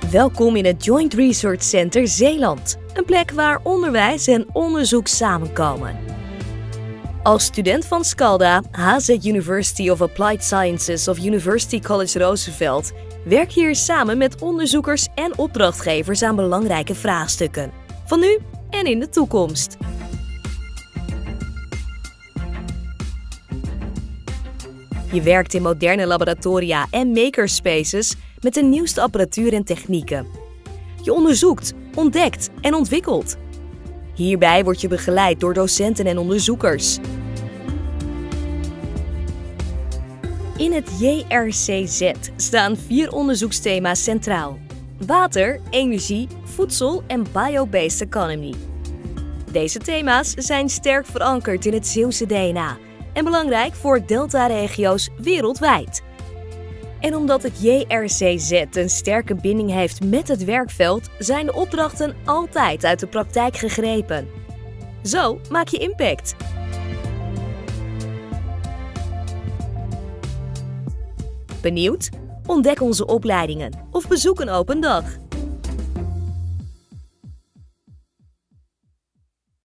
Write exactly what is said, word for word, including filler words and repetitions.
Welkom in het Joint Research Center Zeeland, een plek waar onderwijs en onderzoek samenkomen. Als student van SCALDA, H Z University of Applied Sciences of University College Roosevelt, werk je hier samen met onderzoekers en opdrachtgevers aan belangrijke vraagstukken, van nu en in de toekomst. Je werkt in moderne laboratoria en makerspaces met de nieuwste apparatuur en technieken. Je onderzoekt, ontdekt en ontwikkelt. Hierbij word je begeleid door docenten en onderzoekers. In het J R C Z staan vier onderzoeksthema's centraal: water, energie, voedsel en bio-based economy. Deze thema's zijn sterk verankerd in het Zeeuwse D N A en belangrijk voor delta-regio's wereldwijd. En omdat het J R C Z een sterke binding heeft met het werkveld, zijn de opdrachten altijd uit de praktijk gegrepen. Zo maak je impact. Benieuwd? Ontdek onze opleidingen of bezoek een open dag.